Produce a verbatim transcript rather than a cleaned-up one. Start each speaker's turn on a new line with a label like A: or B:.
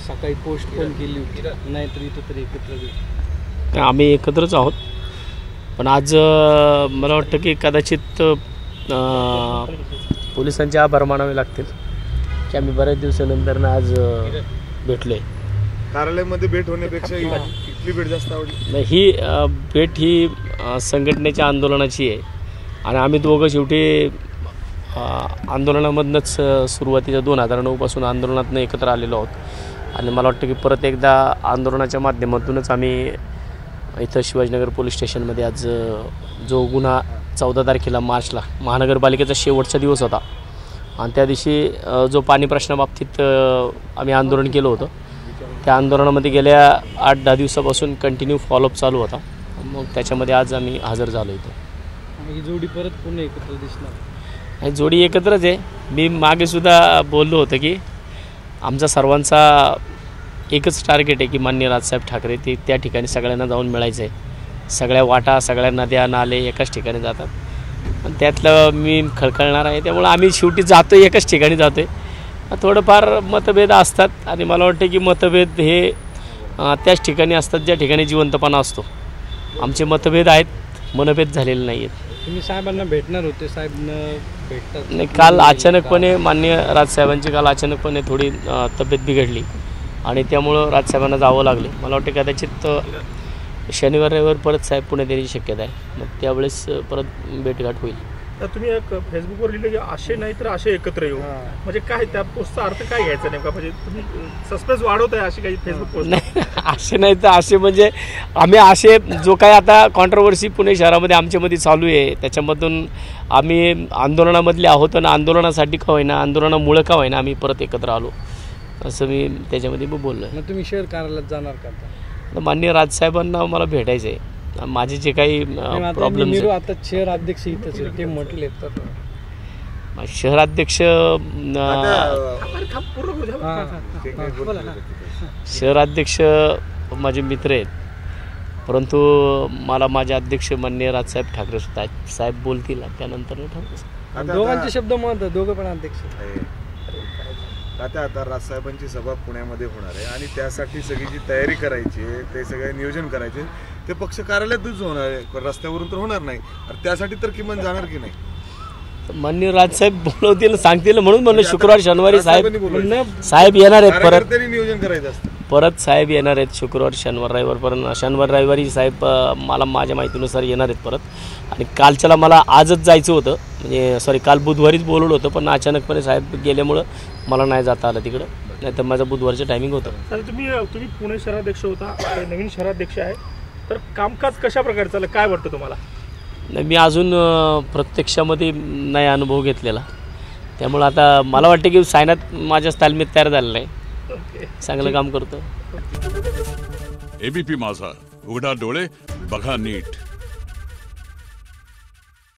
A: सकाळी पोस्ट पण केली होती, नाहीतर इथं तरी एकत्र
B: आम्ही एकत्रच आहोत. पण आज मला वाटतं की कदाचित पोलिसांचे आभार मानावे लागतील की आम्ही बऱ्याच दिवसानंतर आज भेटलोय.
C: कार्यालयामध्ये भेट होण्यापेक्षा इथली भेट जास्त आवडली.
B: ही भेट ही संघटनेच्या आंदोलनाची आहे आणि आम्ही दोघं शेवटी आंदोलनामधनंच सुरुवातीच्या दोन हजार नऊपासून आंदोलनातनं एकत्र आलेलो आहोत आणि मला वाटतं की परत एकदा आंदोलनाच्या माध्यमातूनच आम्ही इथं शिवाजीनगर पोलीस स्टेशनमध्ये आज जो गुन्हा चौदा तारखेला मार्चला महानगरपालिकेचा शेवटचा दिवस होता आणि त्या दिवशी जो पाणी प्रश्नाबाबतीत आम्ही आंदोलन केलं होतं, त्या आंदोलनामध्ये गेल्या आठ दहा दिवसापासून कंटिन्यू फॉलोअप चालू होता. मग त्याच्यामध्ये आज आम्ही हजर झालो इथं.
A: ही जोडी परत पुन्हा एकत्र दिसणार.
B: जोडी एकत्रच आहे. मी मागेसुद्धा बोललो होतं की आमचा सर्वांचा एकच टार्गेट आहे की माननीय राजसाहेब ठाकरे ते त्या ठिकाणी सगळ्यांना जाऊन मिळायचं आहे. सगळ्या वाटा, सगळ्या नद्या नाले एकाच ठिकाणी जातात आणि त्यातलं मी खळखळणार आहे. त्यामुळे आम्ही शेवटी जातो आहे, एकाच ठिकाणी जातो आहे. थोडंफार मतभेद असतात आणि मला वाटतं की मतभेद हे त्याच ठिकाणी असतात ज्या ठिकाणी जिवंतपणा असतो. आमचे मतभेद आहेत, मनभेद झालेले नाही आहेत.
A: तुम्ही साहेबांना भेटणार होते, साहेबांना भेटतात
B: नाही. काल अचानकपणे माननीय राजसाहेबांची काल अचानकपणे थोडी तब्येत बिघडली आणि त्यामुळं राजसाहेबांना जावं लागले. मला वाटतं कदाचित शनिवार रविवार परत साहेब पुण्यात येण्याची शक्यता आहे. मग त्यावेळेस परत भेटगाठ होईल.
D: तर तुम्ही एक फेसबुकवर लिहिलं की असे नाही तर असे एकत्र येऊ, म्हणजे काय त्या पोस्टचा अर्थ काय घ्यायचा नेमका? म्हणजे तुम्ही सस्पेन्स वाढवताय अशी काही फेसबुक पोस्ट?
B: नाही, असे नाही तर असे म्हणजे आम्ही असे जो काही आता कॉन्ट्रोवर्सी पुणे शहरामध्ये आमच्यामध्ये चालू आहे त्याच्यामधून आम्ही आंदोलनामधले आहोत आणि आंदोलनासाठी का होईना, आंदोलनामुळं का होईना आम्ही परत एकत्र आलो असं मी त्याच्यामध्ये बोललो.
A: मग तुम्ही शहर कार्यालयात जाणार का?
B: माननीय राजसाहेबांना मला भेटायचं आहे. माझे जे काही प्रॉब्लेम
A: आता शहर अध्यक्ष इथंच ते म्हटले तर
B: शहराध्यक्ष शहराध्यक्ष माझे मित्र आहेत, परंतु मला माझे अध्यक्ष माननीय राजसाहेब ठाकरे सुद्धा आहेत. साहेब बोलतील त्यानंतर ठरवू.
A: दोघांचे शब्द म्हणतात, दोघं पण अध्यक्ष.
C: आता आता राजसाहेबांची सभा पुण्यामध्ये होणार आहे आणि त्यासाठी सगळी जी तयारी करायची आहे, ते सगळे नियोजन करायचे ते पक्ष कार्यालयातच होणार आहे, रस्त्यावरून तर होणार नाही. त्यासाठी तर किमान जाणार की नाही?
B: माननीय राजसाहेब बोलवतील, सांगतील म्हणून म्हणलं शुक्रवार शनिवारी साहेब साहेब येणार आहेत. परत
C: नियोजन करायचं असतं.
B: परत साहेब येणार आहेत शुक्रवार शनिवार रविवारपर्यंत. शनिवार रविवारी साहेब मला माझ्या माहितीनुसार येणार आहेत परत. आणि कालच्याला मला आजच जायचं होतं, म्हणजे सॉरी काल बुधवारीच बोलवलं होतं, पण अचानकपणे साहेब गेल्यामुळं मला नाही जाता आलं तिकडं, नाही तर माझं बुधवारचं टायमिंग होतं.
D: तर तुम्ही तुम्ही पुणे शहराध्यक्ष होता, नवीन शहराध्यक्ष आहे, तर कामकाज कशा प्रकारे चाललं, काय वाटतं तुम्हाला?
B: नाही, मी अजून प्रत्यक्षामध्ये नाही अनुभव घेतलेला, त्यामुळं आता मला वाटतं की सायनात माझ्याच तालमीत तयार झालेलं नाही, चांगलं काम करतो.
E: एबीपी माझा, उघडा डोळे बघा नीट.